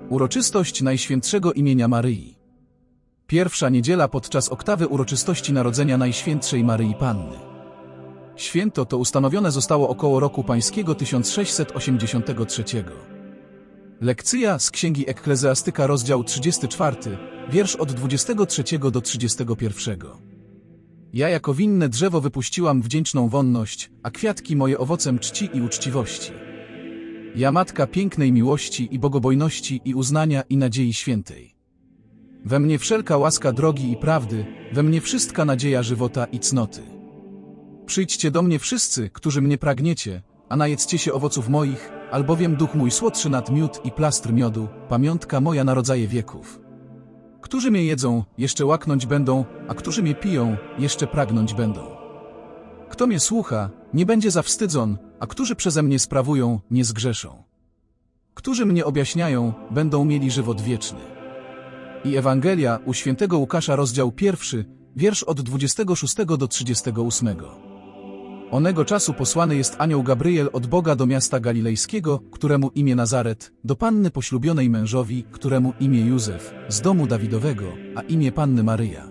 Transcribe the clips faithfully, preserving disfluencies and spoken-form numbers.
Uroczystość Najświętszego imienia Maryi. Pierwsza niedziela podczas oktawy uroczystości Narodzenia Najświętszej Maryi Panny. Święto to ustanowione zostało około roku pańskiego tysiąc sześćset osiemdziesiątego trzeciego. Lekcja z Księgi Ekklezjastyka, rozdział trzydziesty czwarty, wiersz od dwudziestego trzeciego do trzydziestego pierwszego. Ja jako winne drzewo wypuściłam wdzięczną wonność, a kwiatki moje owocem czci i uczciwości. Ja matka pięknej miłości i bogobojności i uznania i nadziei świętej. We mnie wszelka łaska drogi i prawdy, we mnie wszystka nadzieja żywota i cnoty. Przyjdźcie do mnie wszyscy, którzy mnie pragniecie, a najedzcie się owoców moich, albowiem duch mój słodszy nad miód i plastr miodu, pamiątka moja na rodzaje wieków. Którzy mnie jedzą, jeszcze łaknąć będą, a którzy mnie piją, jeszcze pragnąć będą. Kto mnie słucha, nie będzie zawstydzon, a którzy przeze mnie sprawują, nie zgrzeszą. Którzy mnie objaśniają, będą mieli żywot wieczny. I Ewangelia u świętego Łukasza, rozdział pierwszy, wiersz od dwudziestego szóstego do trzydziestego ósmego. Onego czasu posłany jest anioł Gabriel od Boga do miasta galilejskiego, któremu imię Nazaret, do panny poślubionej mężowi, któremu imię Józef, z domu Dawidowego, a imię Panny Maryja.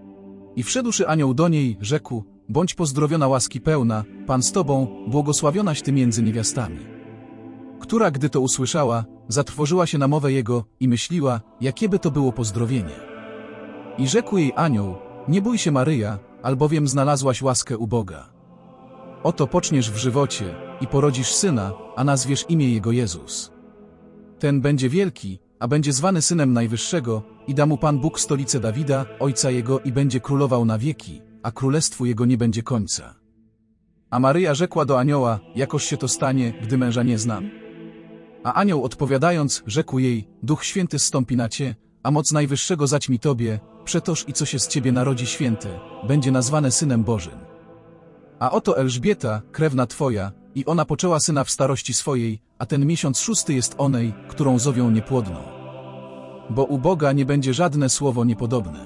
I wszedłszy anioł do niej, rzekł: bądź pozdrowiona łaski pełna, Pan z tobą, błogosławionaś ty między niewiastami. Która, gdy to usłyszała, zatrwożyła się na mowę jego i myśliła, jakieby to było pozdrowienie. I rzekł jej anioł: nie bój się, Maryja, albowiem znalazłaś łaskę u Boga. Oto poczniesz w żywocie i porodzisz syna, a nazwiesz imię jego Jezus. Ten będzie wielki, a będzie zwany Synem Najwyższego, i da mu Pan Bóg stolicę Dawida, ojca jego, i będzie królował na wieki, a królestwu jego nie będzie końca. A Maryja rzekła do anioła: jakoż się to stanie, gdy męża nie znam? A anioł odpowiadając, rzekł jej: Duch Święty zstąpi na cię, a moc Najwyższego zaćmi tobie, przetoż i co się z ciebie narodzi święte, będzie nazwane Synem Bożym. A oto Elżbieta, krewna twoja, i ona poczęła syna w starości swojej, a ten miesiąc szósty jest onej, którą zowią niepłodną. Bo u Boga nie będzie żadne słowo niepodobne.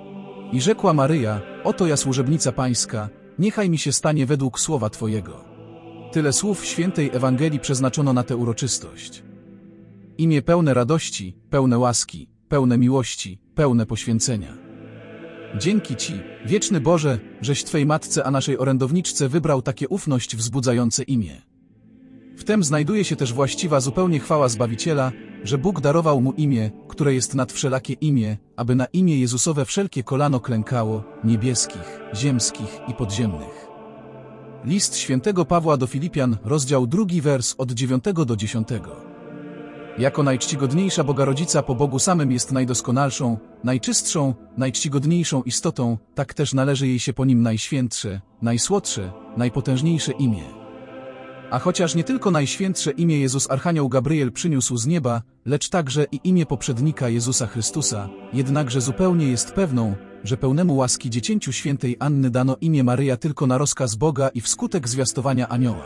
I rzekła Maryja: oto ja służebnica pańska, niechaj mi się stanie według słowa twojego. Tyle słów świętej Ewangelii przeznaczono na tę uroczystość. Imię pełne radości, pełne łaski, pełne miłości, pełne poświęcenia. Dzięki Ci, wieczny Boże, żeś Twej Matce, a naszej orędowniczce wybrał takie ufność wzbudzające imię. W tem znajduje się też właściwa zupełnie chwała Zbawiciela, że Bóg darował mu imię, które jest nad wszelakie imię, aby na imię Jezusowe wszelkie kolano klękało, niebieskich, ziemskich i podziemnych. List świętego Pawła do Filipian, rozdział drugi, wers od dziewiątego do dziesiątego. Jako najczcigodniejsza Bogarodzica po Bogu samym jest najdoskonalszą, najczystszą, najczcigodniejszą istotą, tak też należy jej się po nim najświętsze, najsłodsze, najpotężniejsze imię. A chociaż nie tylko najświętsze imię Jezus archanioł Gabriel przyniósł z nieba, lecz także i imię poprzednika Jezusa Chrystusa, jednakże zupełnie jest pewną, że pełnemu łaski dziecięciu świętej Anny dano imię Maryja tylko na rozkaz Boga i wskutek zwiastowania anioła.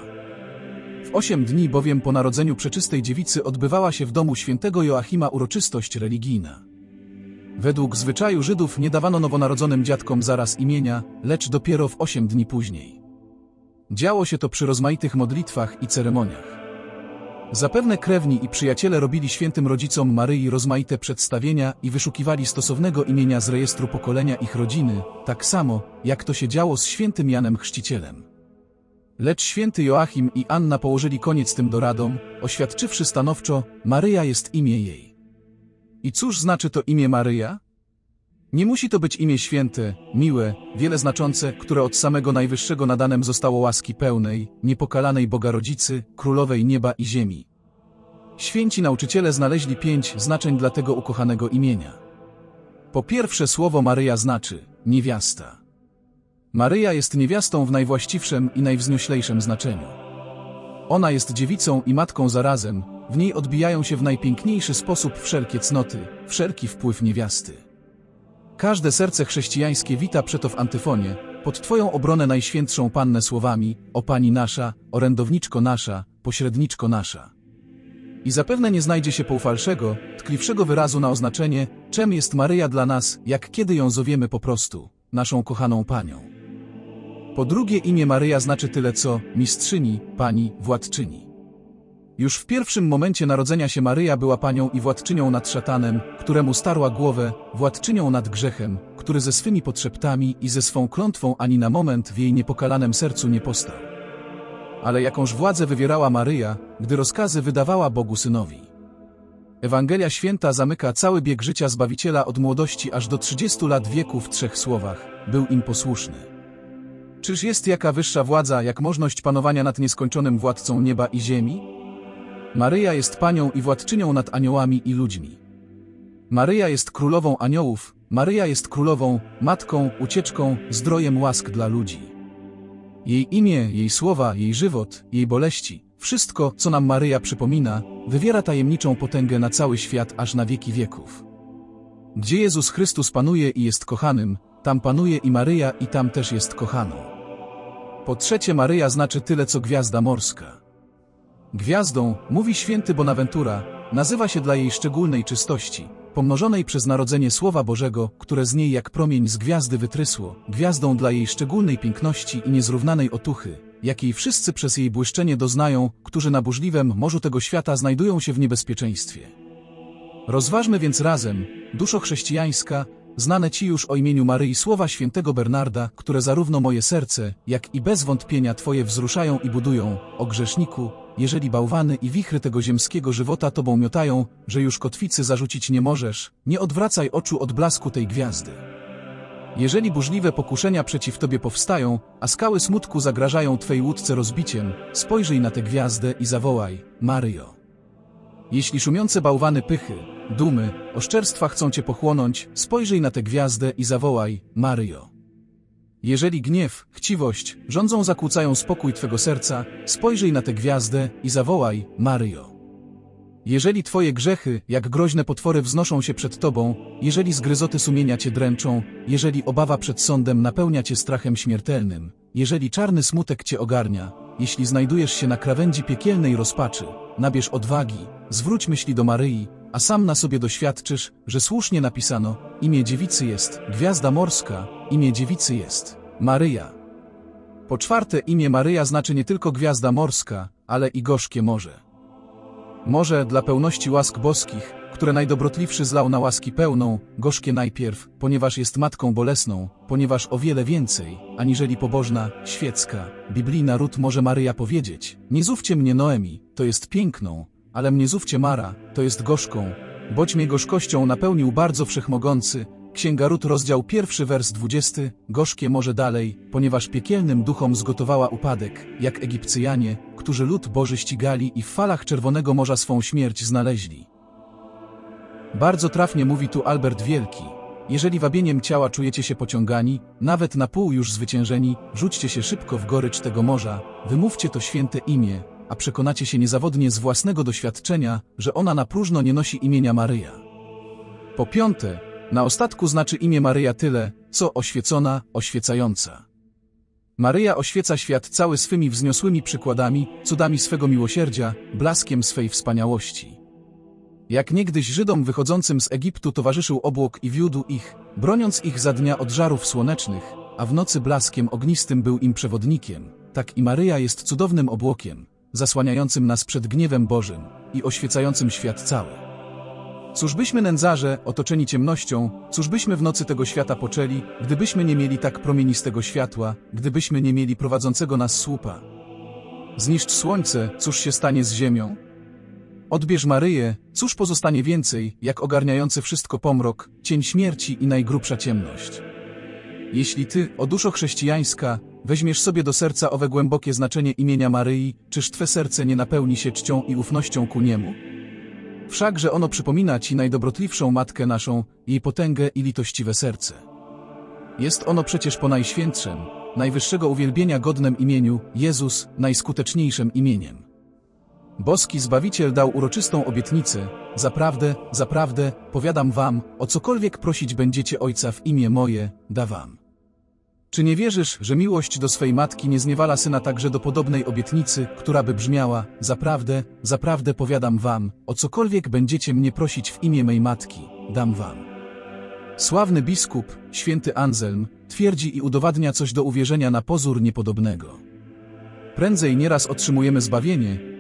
W osiem dni bowiem po narodzeniu przeczystej dziewicy odbywała się w domu świętego Joachima uroczystość religijna. Według zwyczaju Żydów nie dawano nowonarodzonym dziadkom zaraz imienia, lecz dopiero w osiem dni później. Działo się to przy rozmaitych modlitwach i ceremoniach. Zapewne krewni i przyjaciele robili świętym rodzicom Maryi rozmaite przedstawienia i wyszukiwali stosownego imienia z rejestru pokolenia ich rodziny, tak samo, jak to się działo z świętym Janem Chrzcicielem. Lecz święty Joachim i Anna położyli koniec tym doradom, oświadczywszy stanowczo: Maryja jest imię jej. I cóż znaczy to imię Maryja? Nie musi to być imię święte, miłe, wiele znaczące, które od samego Najwyższego nadanem zostało łaski pełnej, niepokalanej Bogarodzicy, Królowej nieba i ziemi. Święci nauczyciele znaleźli pięć znaczeń dla tego ukochanego imienia. Po pierwsze, słowo Maryja znaczy niewiasta. Maryja jest niewiastą w najwłaściwszym i najwznioślejszym znaczeniu. Ona jest dziewicą i matką zarazem, w niej odbijają się w najpiękniejszy sposób wszelkie cnoty, wszelki wpływ niewiasty. Każde serce chrześcijańskie wita przeto w antyfonie, pod Twoją obronę Najświętszą Pannę słowami: o Pani nasza, orędowniczko nasza, pośredniczko nasza. I zapewne nie znajdzie się poufalszego, tkliwszego wyrazu na oznaczenie, czem jest Maryja dla nas, jak kiedy ją zowiemy po prostu naszą kochaną Panią. Po drugie, imię Maryja znaczy tyle co mistrzyni, pani, władczyni. Już w pierwszym momencie narodzenia się Maryja była panią i władczynią nad szatanem, któremu starła głowę, władczynią nad grzechem, który ze swymi podszeptami i ze swą klątwą ani na moment w jej niepokalanem sercu nie postał. Ale jakąż władzę wywierała Maryja, gdy rozkazy wydawała Bogu Synowi. Ewangelia Święta zamyka cały bieg życia Zbawiciela od młodości aż do trzydziestu lat wieku w trzech słowach: był im posłuszny. Czyż jest jaka wyższa władza, jak możność panowania nad nieskończonym władcą nieba i ziemi? Maryja jest panią i władczynią nad aniołami i ludźmi. Maryja jest królową aniołów, Maryja jest królową, matką, ucieczką, zdrojem łask dla ludzi. Jej imię, jej słowa, jej żywot, jej boleści, wszystko, co nam Maryja przypomina, wywiera tajemniczą potęgę na cały świat aż na wieki wieków. Gdzie Jezus Chrystus panuje i jest kochanym, tam panuje i Maryja i tam też jest kochaną. Po trzecie, Maryja znaczy tyle co gwiazda morska. Gwiazdą, mówi święty Bonaventura, nazywa się dla jej szczególnej czystości, pomnożonej przez narodzenie Słowa Bożego, które z niej jak promień z gwiazdy wytrysło, gwiazdą dla jej szczególnej piękności i niezrównanej otuchy, jakiej wszyscy przez jej błyszczenie doznają, którzy na burzliwym morzu tego świata znajdują się w niebezpieczeństwie. Rozważmy więc razem, duszo chrześcijańska, znane Ci już o imieniu Maryi słowa świętego Bernarda, które zarówno moje serce, jak i bez wątpienia Twoje wzruszają i budują: o grzeszniku, jeżeli bałwany i wichry tego ziemskiego żywota Tobą miotają, że już kotwicy zarzucić nie możesz, nie odwracaj oczu od blasku tej gwiazdy. Jeżeli burzliwe pokuszenia przeciw Tobie powstają, a skały smutku zagrażają Twej łódce rozbiciem, spojrzyj na tę gwiazdę i zawołaj: Maryjo. Jeśli szumiące bałwany pychy, dumy, oszczerstwa chcą Cię pochłonąć, spojrzyj na tę gwiazdę i zawołaj: Maryjo. Jeżeli gniew, chciwość, rządzą zakłócają spokój Twego serca, spojrzyj na tę gwiazdę i zawołaj: Maryjo. Jeżeli Twoje grzechy, jak groźne potwory, wznoszą się przed Tobą, jeżeli zgryzoty sumienia Cię dręczą, jeżeli obawa przed sądem napełnia Cię strachem śmiertelnym, jeżeli czarny smutek Cię ogarnia, jeśli znajdujesz się na krawędzi piekielnej rozpaczy, nabierz odwagi, zwróć myśli do Maryi, a sam na sobie doświadczysz, że słusznie napisano: imię dziewicy jest gwiazda morska, imię dziewicy jest Maryja. Po czwarte, imię Maryja znaczy nie tylko gwiazda morska, ale i gorzkie morze. Morze dla pełności łask boskich, które najdobrotliwszy zlał na łaski pełną, gorzkie najpierw, ponieważ jest matką bolesną, ponieważ o wiele więcej, aniżeli pobożna, świecka, biblijna ród może Maryja powiedzieć: nie zówcie mnie Noemi, to jest piękną, ale mnie zówcie Mara, to jest gorzką, boć mnie gorzkością napełnił bardzo wszechmogący. Księga Ród, rozdział pierwszy, wers dwudziesty, gorzkie morze dalej, ponieważ piekielnym duchom zgotowała upadek, jak Egipcjanie, którzy lud Boży ścigali i w falach Czerwonego Morza swą śmierć znaleźli. Bardzo trafnie mówi tu Albert Wielki: jeżeli wabieniem ciała czujecie się pociągani, nawet na pół już zwyciężeni, rzućcie się szybko w gorycz tego morza, wymówcie to święte imię, a przekonacie się niezawodnie z własnego doświadczenia, że ona na próżno nie nosi imienia Maryja. Po piąte, na ostatku znaczy imię Maryja tyle, co oświecona, oświecająca. Maryja oświeca świat cały swymi wzniosłymi przykładami, cudami swego miłosierdzia, blaskiem swej wspaniałości. Jak niegdyś Żydom wychodzącym z Egiptu towarzyszył obłok i wiódł ich, broniąc ich za dnia od żarów słonecznych, a w nocy blaskiem ognistym był im przewodnikiem, tak i Maryja jest cudownym obłokiem, zasłaniającym nas przed gniewem Bożym i oświecającym świat cały. Cóżbyśmy, nędzarze, otoczeni ciemnością, cóżbyśmy w nocy tego świata poczęli, gdybyśmy nie mieli tak promienistego światła, gdybyśmy nie mieli prowadzącego nas słupa? Zniszcz słońce, cóż się stanie z ziemią? Odbierz Maryję, cóż pozostanie więcej, jak ogarniający wszystko pomrok, cień śmierci i najgrubsza ciemność? Jeśli Ty, o duszo chrześcijańska, weźmiesz sobie do serca owe głębokie znaczenie imienia Maryi, czyż Twe serce nie napełni się czcią i ufnością ku niemu? Wszakże ono przypomina Ci najdobrotliwszą Matkę naszą, jej potęgę i litościwe serce. Jest ono przecież po najświętszym, najwyższego uwielbienia godnym imieniu, Jezus, najskuteczniejszym imieniem. Boski Zbawiciel dał uroczystą obietnicę: zaprawdę, zaprawdę, powiadam wam, o cokolwiek prosić będziecie Ojca w imię moje, da wam. Czy nie wierzysz, że miłość do swej Matki nie zniewala Syna także do podobnej obietnicy, która by brzmiała: zaprawdę, zaprawdę powiadam wam, o cokolwiek będziecie mnie prosić w imię mej Matki, dam wam. Sławny biskup, święty Anselm, twierdzi i udowadnia coś do uwierzenia na pozór niepodobnego. Prędzej nieraz otrzymujemy zbawienie,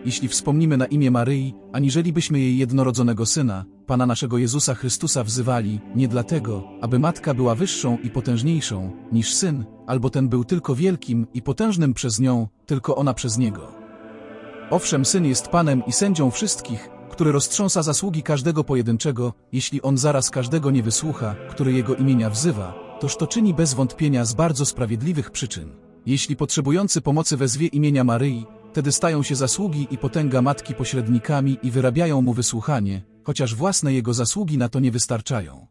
jeśli wspomnimy na imię Maryi, aniżeli byśmy jej jednorodzonego Syna, Pana naszego Jezusa Chrystusa wzywali, nie dlatego, aby Matka była wyższą i potężniejszą niż Syn, albo ten był tylko wielkim i potężnym przez nią, tylko ona przez Niego. Owszem, Syn jest Panem i sędzią wszystkich, który roztrząsa zasługi każdego pojedynczego, jeśli On zaraz każdego nie wysłucha, który Jego imienia wzywa, toż to czyni bez wątpienia z bardzo sprawiedliwych przyczyn. Jeśli potrzebujący pomocy wezwie imienia Maryi, wtedy stają się zasługi i potęga Matki pośrednikami i wyrabiają Mu wysłuchanie, chociaż własne Jego zasługi na to nie wystarczają.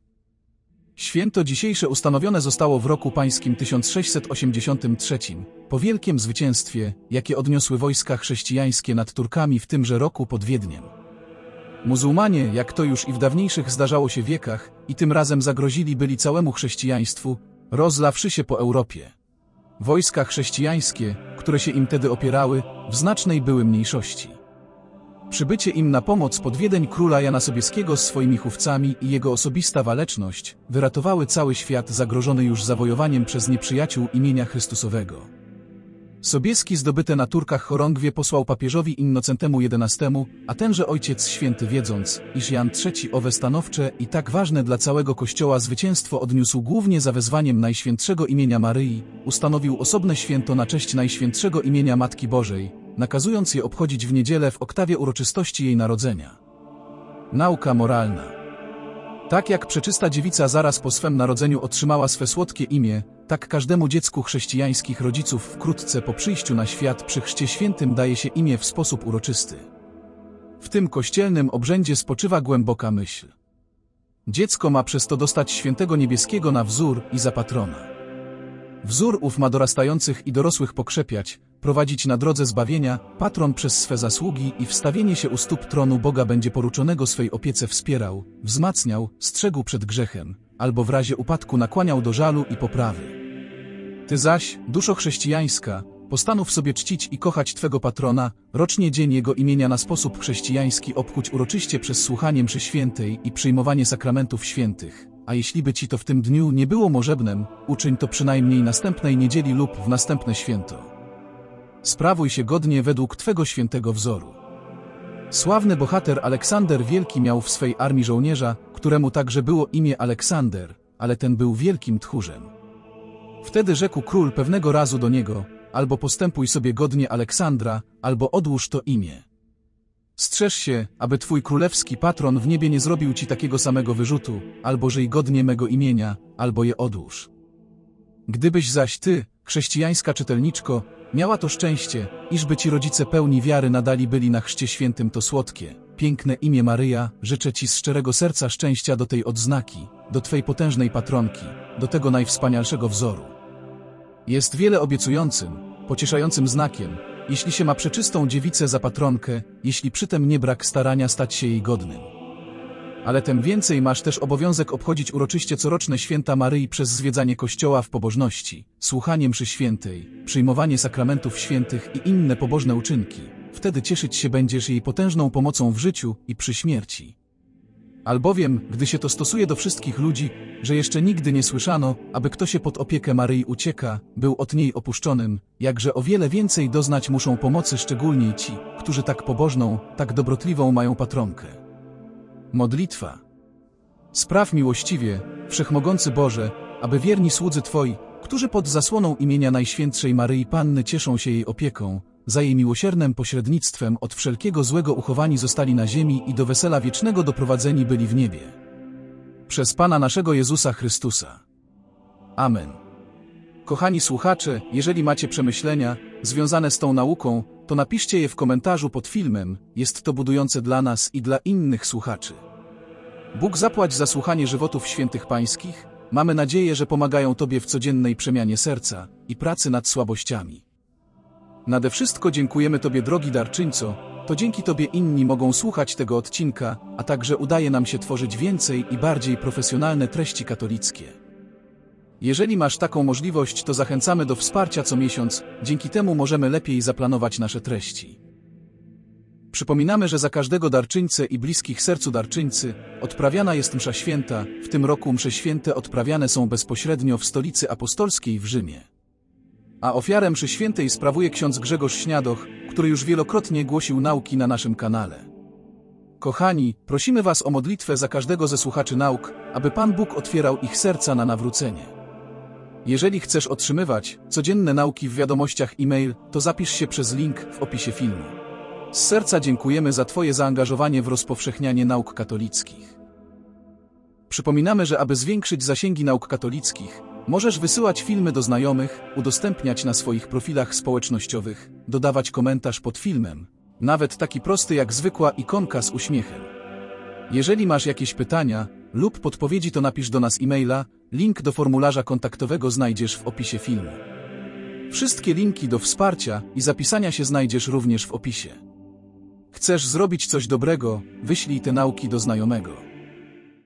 Święto dzisiejsze ustanowione zostało w roku pańskim tysiąc sześćset osiemdziesiątym trzecim, po wielkim zwycięstwie, jakie odniosły wojska chrześcijańskie nad Turkami w tymże roku pod Wiedniem. Muzułmanie, jak to już i w dawniejszych zdarzało się wiekach, i tym razem zagrozili byli całemu chrześcijaństwu, rozlawszy się po Europie. Wojska chrześcijańskie, które się im tedy opierały, w znacznej były mniejszości. Przybycie im na pomoc pod Wiedeń króla Jana Sobieskiego z swoimi chówcami i jego osobista waleczność wyratowały cały świat zagrożony już zawojowaniem przez nieprzyjaciół imienia Chrystusowego. Sobieski zdobyte na Turkach chorągwie posłał papieżowi Innocentemu jedenastemu, a tenże Ojciec Święty, wiedząc, iż Jan trzeci owe stanowcze i tak ważne dla całego Kościoła zwycięstwo odniósł głównie za wezwaniem Najświętszego imienia Maryi, ustanowił osobne święto na cześć Najświętszego imienia Matki Bożej, nakazując je obchodzić w niedzielę w oktawie uroczystości jej narodzenia. Nauka moralna. Tak jak przeczysta dziewica zaraz po swym narodzeniu otrzymała swe słodkie imię, tak każdemu dziecku chrześcijańskich rodziców wkrótce po przyjściu na świat przy Chrzcie Świętym daje się imię w sposób uroczysty. W tym kościelnym obrzędzie spoczywa głęboka myśl. Dziecko ma przez to dostać Świętego Niebieskiego na wzór i za patrona. Wzór ów ma dorastających i dorosłych pokrzepiać, prowadzić na drodze zbawienia, patron przez swe zasługi i wstawienie się u stóp tronu Boga będzie poruczonego swej opiece wspierał, wzmacniał, strzegł przed grzechem, albo w razie upadku nakłaniał do żalu i poprawy. Ty zaś, duszo chrześcijańska, postanów sobie czcić i kochać Twego patrona, rocznie dzień jego imienia na sposób chrześcijański obchódź uroczyście przez słuchanie mszy świętej i przyjmowanie sakramentów świętych, a jeśli by Ci to w tym dniu nie było możebnem, uczyń to przynajmniej następnej niedzieli lub w następne święto. Sprawuj się godnie według Twego świętego wzoru. Sławny bohater Aleksander Wielki miał w swej armii żołnierza, któremu także było imię Aleksander, ale ten był wielkim tchórzem. Wtedy rzekł król pewnego razu do niego, albo postępuj sobie godnie Aleksandra, albo odłóż to imię. Strzeż się, aby Twój królewski patron w niebie nie zrobił Ci takiego samego wyrzutu, albo żyj godnie mego imienia, albo je odłóż. Gdybyś zaś Ty, chrześcijańska czytelniczko, miała to szczęście, iżby Ci rodzice pełni wiary nadali byli na Chrzcie Świętym to słodkie, piękne imię Maryja, życzę Ci z szczerego serca szczęścia do tej odznaki, do Twej potężnej patronki, do tego najwspanialszego wzoru. Jest wiele obiecującym, pocieszającym znakiem, jeśli się ma przeczystą dziewicę za patronkę, jeśli przytem nie brak starania stać się jej godnym. Ale tem więcej masz też obowiązek obchodzić uroczyście coroczne święta Maryi przez zwiedzanie kościoła w pobożności, słuchanie mszy świętej, przyjmowanie sakramentów świętych i inne pobożne uczynki. Wtedy cieszyć się będziesz jej potężną pomocą w życiu i przy śmierci. Albowiem, gdy się to stosuje do wszystkich ludzi, że jeszcze nigdy nie słyszano, aby kto się pod opiekę Maryi ucieka, był od niej opuszczonym, jakże o wiele więcej doznać muszą pomocy szczególnie ci, którzy tak pobożną, tak dobrotliwą mają patronkę. Modlitwa. Spraw miłościwie, Wszechmogący Boże, aby wierni słudzy Twoi, którzy pod zasłoną imienia Najświętszej Maryi Panny cieszą się jej opieką, za jej miłosiernym pośrednictwem od wszelkiego złego uchowani zostali na ziemi i do wesela wiecznego doprowadzeni byli w niebie. Przez Pana naszego Jezusa Chrystusa. Amen. Kochani słuchacze, jeżeli macie przemyślenia związane z tą nauką, to napiszcie je w komentarzu pod filmem, jest to budujące dla nas i dla innych słuchaczy. Bóg zapłać za słuchanie żywotów świętych pańskich, mamy nadzieję, że pomagają Tobie w codziennej przemianie serca i pracy nad słabościami. Nade wszystko dziękujemy Tobie, drogi darczyńco, to dzięki Tobie inni mogą słuchać tego odcinka, a także udaje nam się tworzyć więcej i bardziej profesjonalne treści katolickie. Jeżeli masz taką możliwość, to zachęcamy do wsparcia co miesiąc, dzięki temu możemy lepiej zaplanować nasze treści. Przypominamy, że za każdego darczyńcę i bliskich sercu darczyńcy odprawiana jest msza święta, w tym roku msze święte odprawiane są bezpośrednio w Stolicy Apostolskiej w Rzymie. A ofiarę mszy świętej sprawuje ksiądz Grzegorz Śniadoch, który już wielokrotnie głosił nauki na naszym kanale. Kochani, prosimy Was o modlitwę za każdego ze słuchaczy nauk, aby Pan Bóg otwierał ich serca na nawrócenie. Jeżeli chcesz otrzymywać codzienne nauki w wiadomościach e-mail, to zapisz się przez link w opisie filmu. Z serca dziękujemy za Twoje zaangażowanie w rozpowszechnianie nauk katolickich. Przypominamy, że aby zwiększyć zasięgi nauk katolickich, możesz wysyłać filmy do znajomych, udostępniać na swoich profilach społecznościowych, dodawać komentarz pod filmem, nawet taki prosty jak zwykła ikonka z uśmiechem. Jeżeli masz jakieś pytania lub podpowiedzi, to napisz do nas e-maila, link do formularza kontaktowego znajdziesz w opisie filmu. Wszystkie linki do wsparcia i zapisania się znajdziesz również w opisie. Chcesz zrobić coś dobrego? Wyślij te nauki do znajomego.